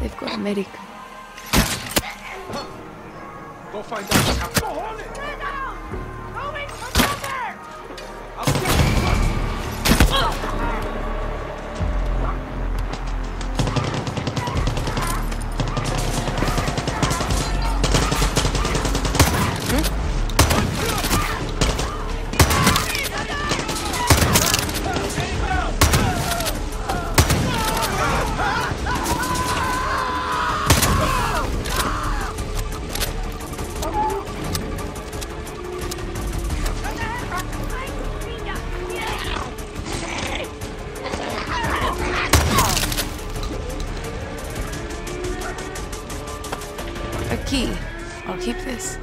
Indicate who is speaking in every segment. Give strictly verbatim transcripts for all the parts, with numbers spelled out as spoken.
Speaker 1: They've got a medic.
Speaker 2: Go find out what's happening.
Speaker 3: Stay down! Going for cover!
Speaker 2: I'll get
Speaker 1: A key. I'll keep this.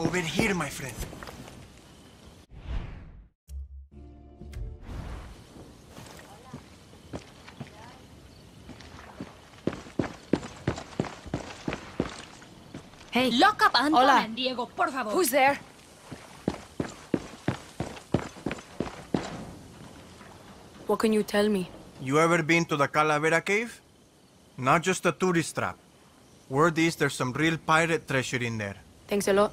Speaker 4: Over here, my friend.
Speaker 1: Hey.
Speaker 5: Lock up Anton
Speaker 1: Hola.
Speaker 5: and Diego, por favor.
Speaker 1: Who's there? What can you tell me?
Speaker 4: You ever been to the Calavera Cave? Not just a tourist trap. Word is there's some real pirate treasure in there.
Speaker 1: Thanks a lot.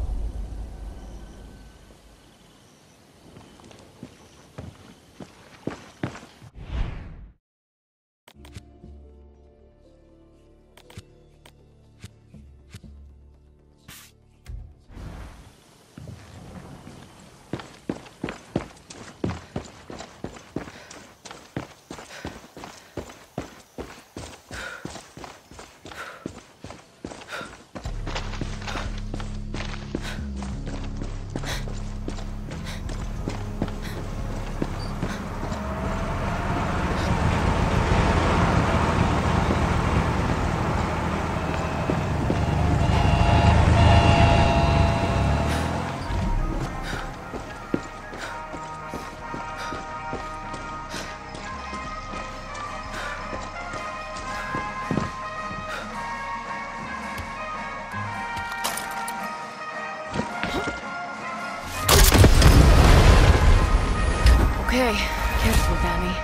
Speaker 1: Okay, careful, Danny.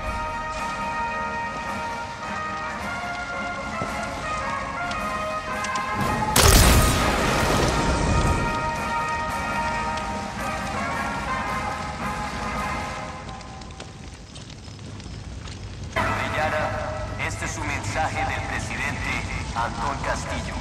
Speaker 6: Yara, este es su mensaje del presidente Antón Castillo.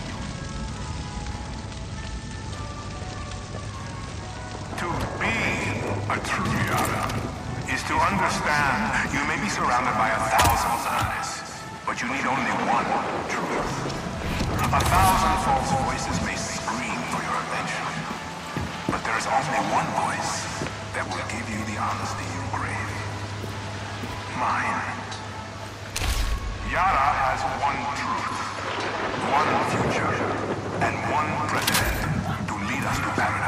Speaker 7: To be a true Yara is to understand you may be surrounded by a thousand lies, but you need only one truth. A thousand false voices may scream for your attention, but there is only one voice that will give you the honesty you crave. Mine. Yara has one truth, one future, and one president to lead us to paradise.